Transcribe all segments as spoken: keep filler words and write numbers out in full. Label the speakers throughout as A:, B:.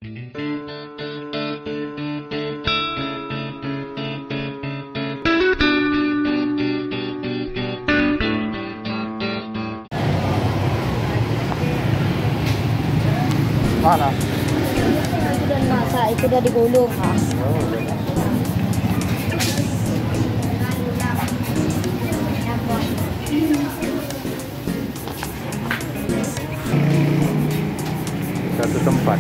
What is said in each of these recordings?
A: Mana?
B: Itu udah masak, itu udah digulung. Ah.
A: Satu tempat.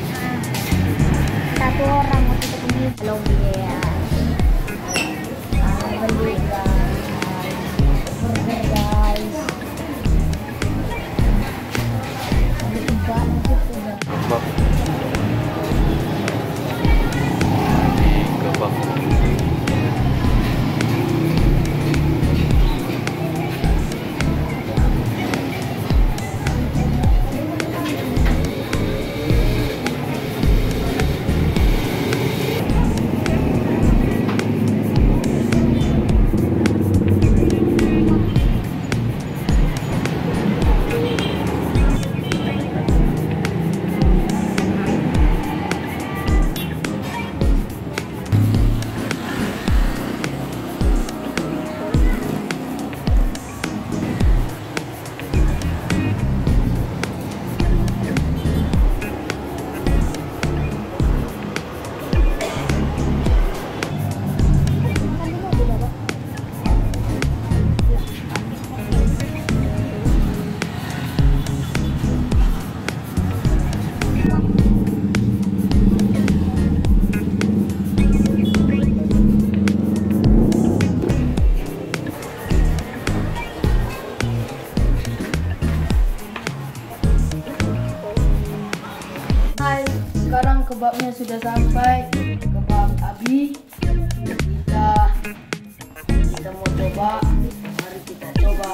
B: Satu orang waktu ketemu belum ya. Beli Burger guys. Ada tiga gitu ya.
A: Kebab. Kebab.
B: Sekarang kebabnya sudah sampai, kebab ABIE. Kita kita mau coba, mari kita coba.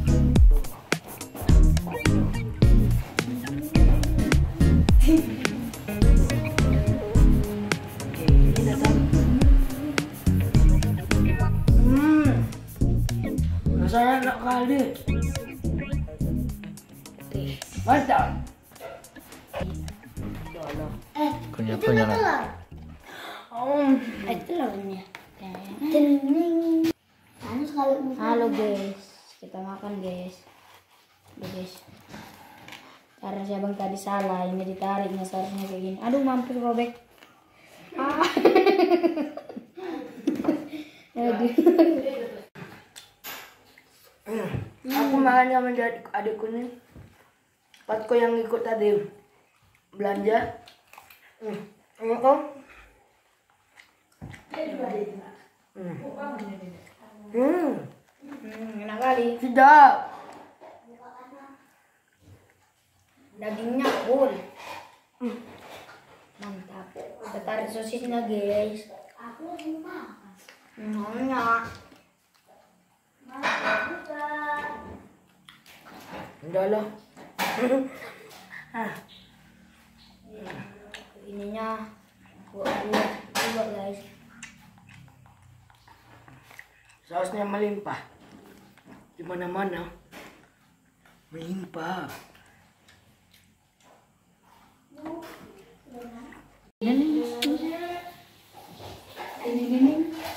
B: Hmm, rasanya enak kali. Mantap.
C: Eh,
A: Kunyah
C: itu
A: kunyah
C: nggak telur.
B: Oh,
C: Eh, telurnya. Cening. Panas kalau mau.
B: halo guys, kita makan guys. Udah guys. Cara si abang tadi salah, ini ditariknya seharusnya kayak gini. Aduh, mampir robek. Ah. Aduh.
D: Aku makan sama adik adikku nih. Patko yang ikut tadi belanja. Hmm. Enggak kok. Hmm. Hmm.
B: Hmm, enak kali.
D: Tidak.
B: Dagingnya full. Hmm. Mantap. Kita tarik sosisnya guys.
C: Aku mau makan.
B: Hmm, enak.
D: Udah lah. Ah.
B: Ininya buat-buat buat guys.
D: Sausnya melimpah. Di mana-mana. Melimpah.
B: Ini ini